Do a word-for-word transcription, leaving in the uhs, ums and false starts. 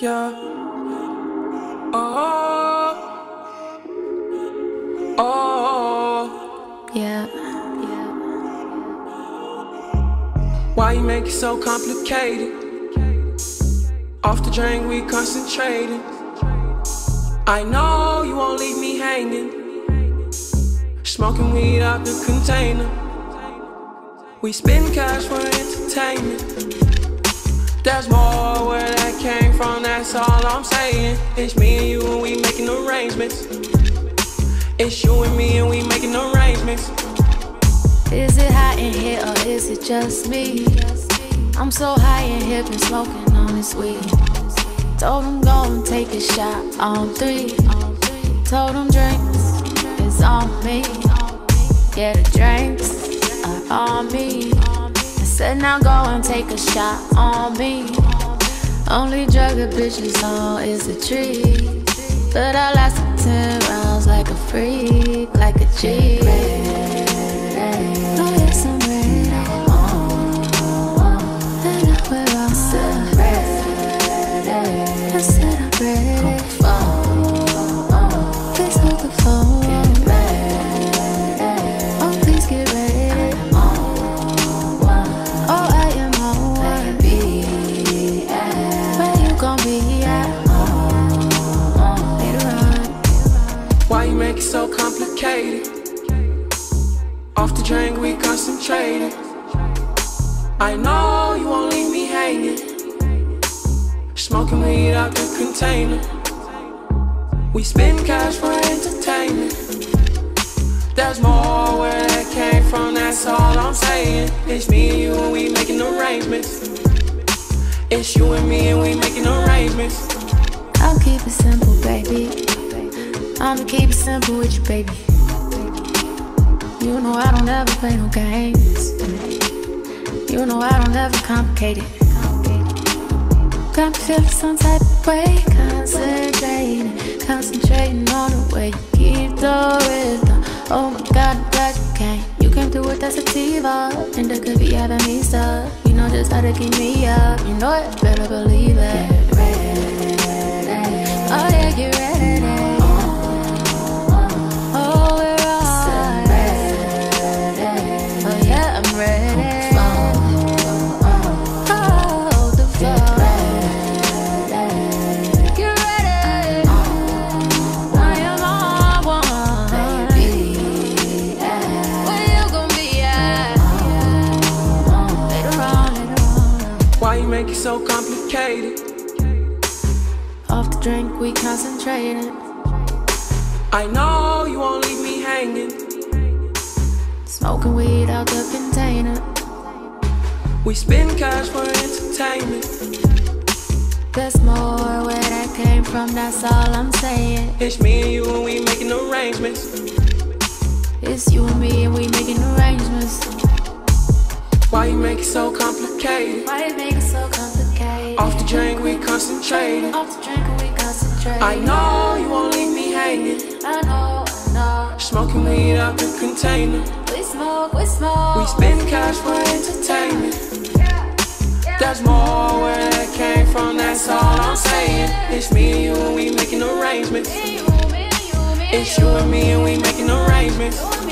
Yeah. Oh. Oh. Yeah. Why you make it so complicated? Off the drain, we concentrated. I know you won't leave me hanging. Smoking weed out the container. We spend cash for entertainment. There's more where that came from, that's all I'm saying. It's me and you and we making arrangements. It's you and me and we making arrangements. Is it hot in here or is it just me? I'm so high in here, been smoking on this weed. Told him go and take a shot on three. Told him drinks is on me. Yeah, the drinks are on me. I said now go and take a shot on me. Only drug a bitches on is a tree. But I lasted ten rounds like a freak, like a G. Oh yes, I'm ready. And I will on. I said I'm ready. Please hold the phone. Oh, please get ready. Oh, I am on one. Where you gon' be at? Later on. Why you make it so complicated? Off the drink, we concentrated. I know you won't leave me hanging. Smoking weed out the container. We spend cash for entertainment. There's more where that came from, that's all I'm saying. It's me and you and we making arrangements. It's you and me and we making arrangements. I'll keep it simple, baby. I'ma keep it simple with you, baby. You know I don't ever play no games. You know I don't ever complicate it. Got me feeling some type of way. Concentrating, concentrating on the way you keep the rhythm. Oh my God, I'm glad you came. You came through with that sativa, and that could be having me stuck. You know just how to keep me up. You know it, better believe it. Get ready. Oh yeah, get ready. Oh, we're on. Oh yeah, I'm ready. Oh, the phone. Get ready. I am on one. Where you gon' be at? Later on, later on. Why you make it so complicated? Off the drink, we concentrated. I know you won't leave me hanging. Smoking weed out the container. We spend cash for entertainment. There's more where that came from, that's all I'm saying. It's me and you and we making arrangements. It's you and me and we making arrangements. Why you make it so complicated? Why you make it so complicated? Off the drink, we concentrated. Off the drink and we concentrate. I know you won't leave me hanging. I know, I know. Smoking weed out the container. We smoke, we smoke. We spend cash for entertainment. There's more where that came from, that's all I'm saying. It's me and you and we making arrangements. It's you and me and we making arrangements.